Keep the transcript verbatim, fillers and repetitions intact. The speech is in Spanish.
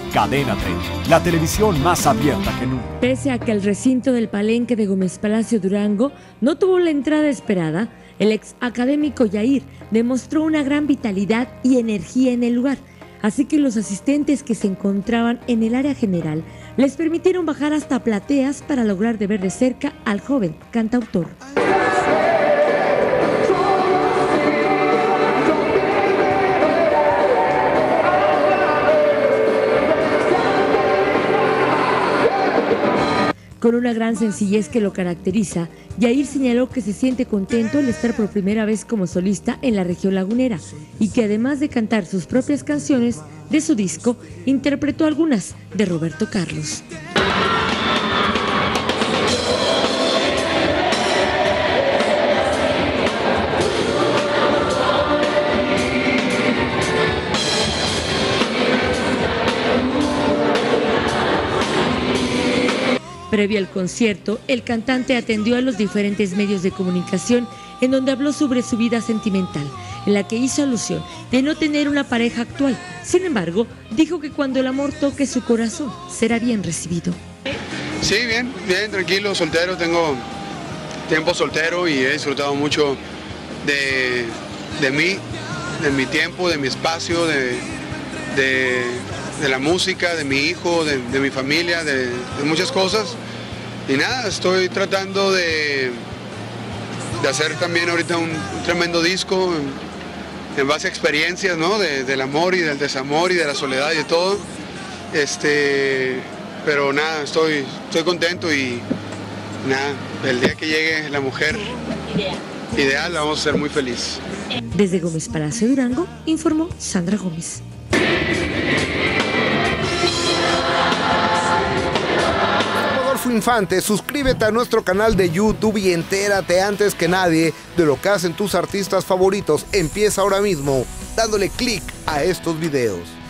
Cadena treinta, la televisión más abierta que nunca. Pese a que el recinto del Palenque de Gómez Palacio Durango no tuvo la entrada esperada, el ex académico Yair demostró una gran vitalidad y energía en el lugar. Así que los asistentes que se encontraban en el área general les permitieron bajar hasta plateas para lograr de ver de cerca al joven cantautor. Con una gran sencillez que lo caracteriza, Yair señaló que se siente contento al estar por primera vez como solista en la región lagunera y que además de cantar sus propias canciones de su disco, interpretó algunas de Roberto Carlos. Previo al concierto, el cantante atendió a los diferentes medios de comunicación en donde habló sobre su vida sentimental, en la que hizo alusión de no tener una pareja actual. Sin embargo, dijo que cuando el amor toque su corazón, será bien recibido. Sí, bien, bien, tranquilo, soltero, tengo tiempo soltero y he disfrutado mucho de, de mí, de mi tiempo, de mi espacio, de, de, de la música, de mi hijo, de, de mi familia, de, de muchas cosas. Y nada, estoy tratando de, de hacer también ahorita un, un tremendo disco en, en base a experiencias, ¿no? De, del amor y del desamor y de la soledad y de todo. Este, pero nada, estoy, estoy contento y nada, el día que llegue la mujer ideal, ideal la vamos a ser muy feliz. Desde Gómez Palacio Durango, informó Sandra Gómez. Infante, suscríbete a nuestro canal de YouTube y entérate antes que nadie de lo que hacen tus artistas favoritos. Empieza ahora mismo dándole clic a estos videos.